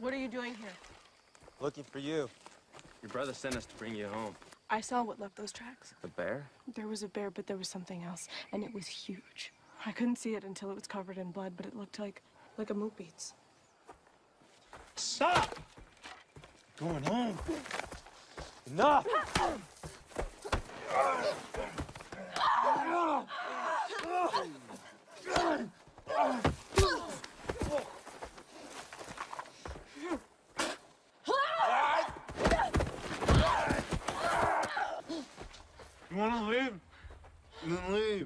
What are you doing here? Looking for you. Your brother sent us to bring you home. I saw what left those tracks. The bear? There was a bear, but there was something else, and it was huge. I couldn't see it until it was covered in blood, but it looked like a moot beats. Stop! Going home. Enough! You wanna leave? Then leave.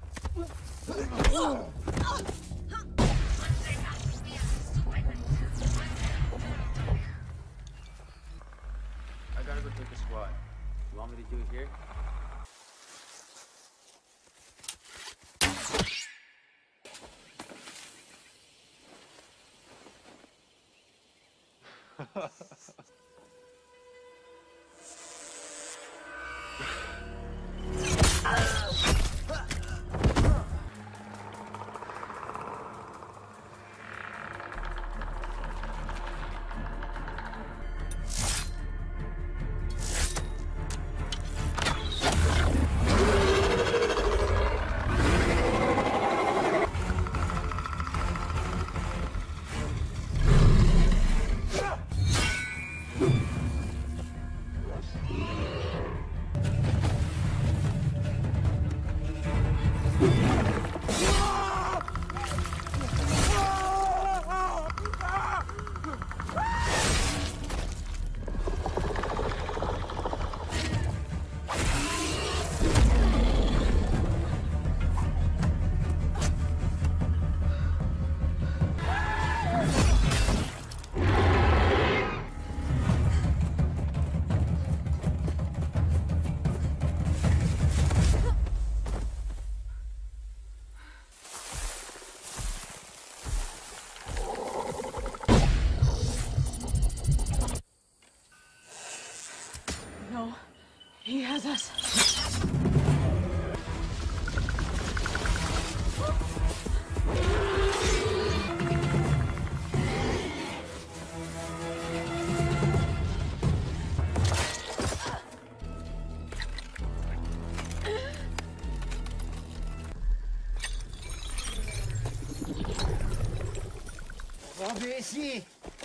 I gotta go take a squat. You want me to do it here? No, he has us. Reviens ici.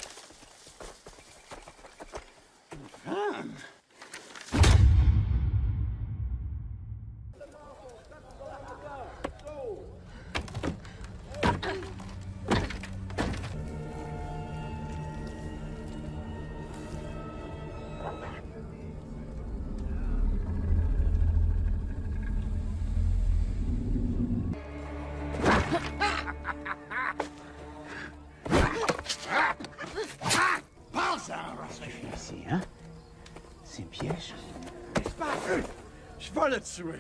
Ici, hein? C'est un piège. Je vais le tuer.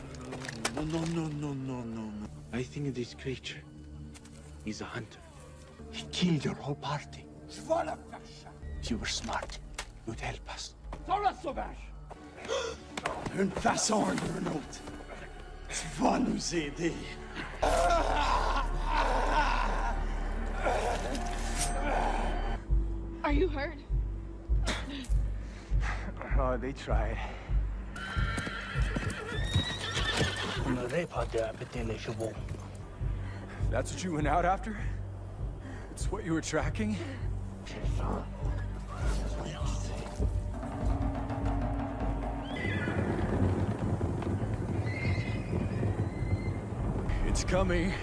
No. I think this creature is a hunter. He killed your whole party. Je vais le faire ça. If you were smart, you'd help us. Sors-le, sauvage! D'une façon ou d'une autre, tu vas nous aider. Are you hurt? Oh, they tried. That's what you went out after? It's what you were tracking? It's coming.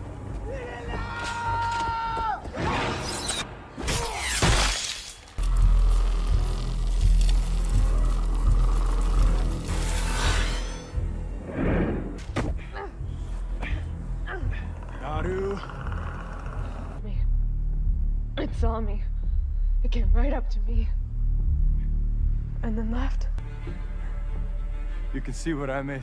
Naru. It saw me. It came right up to me. And then left. You can see what I made.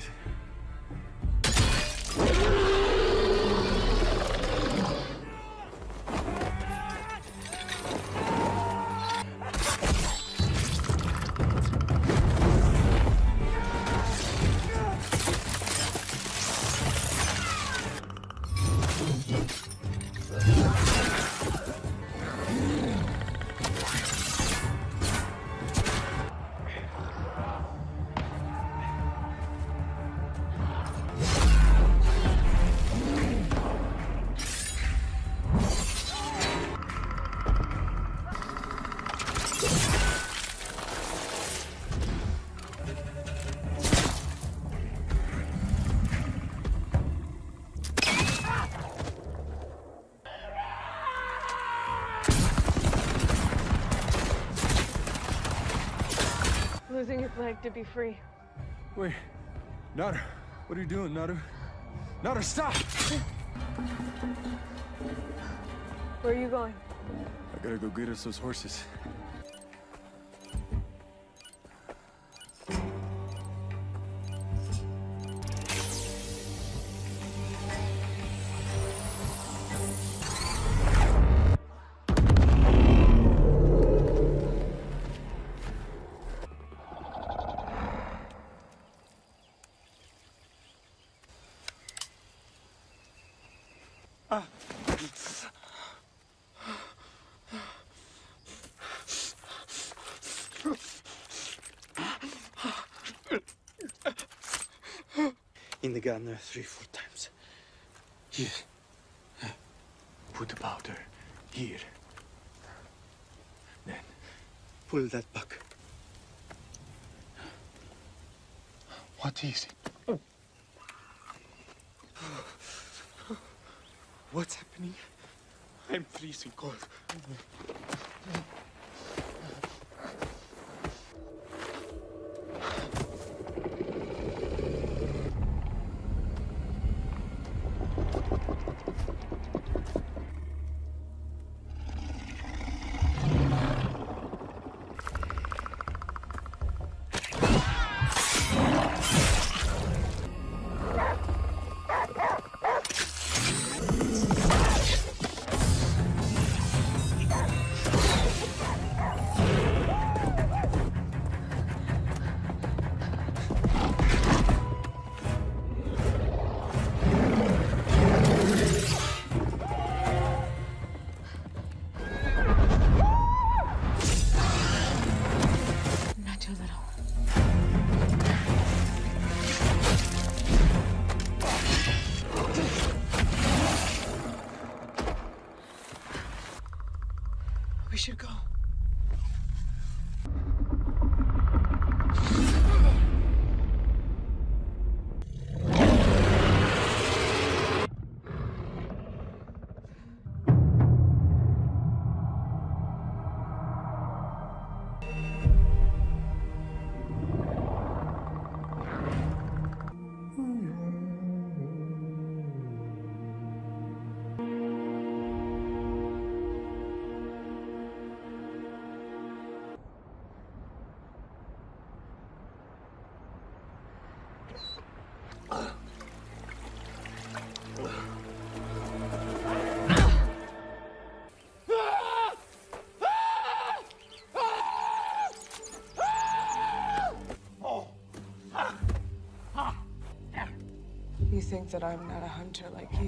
Losing its leg to be free. Wait, Naru, what are you doing, Naru? Naru, stop! Where are you going? I gotta go get us those horses. In the gun 3-4 times. Here. Put the powder here. Then pull that back. What is it? What's happening? I'm freezing cold. We should go. You think that I'm not a hunter like you?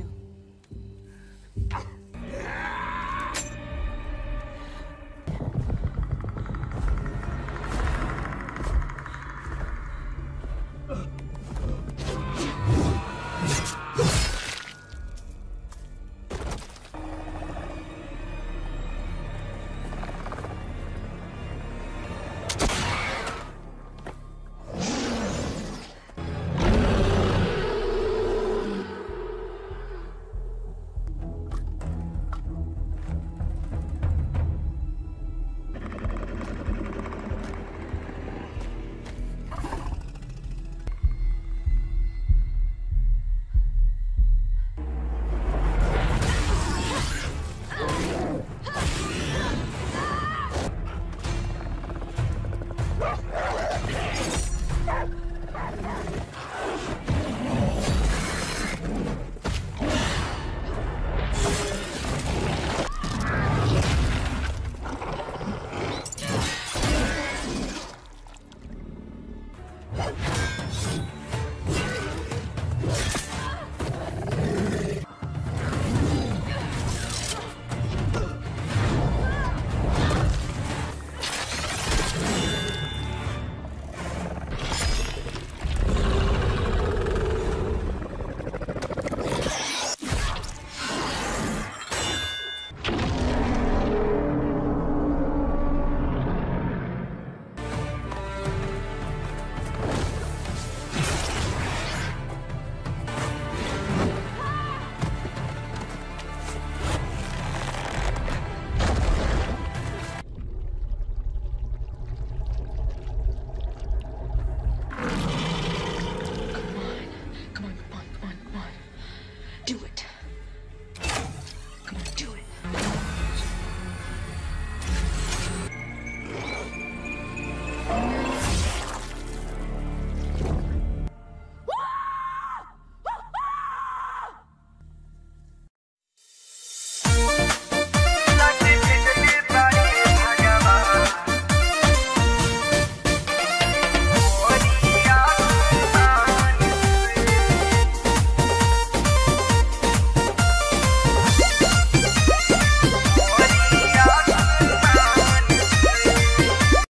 do it.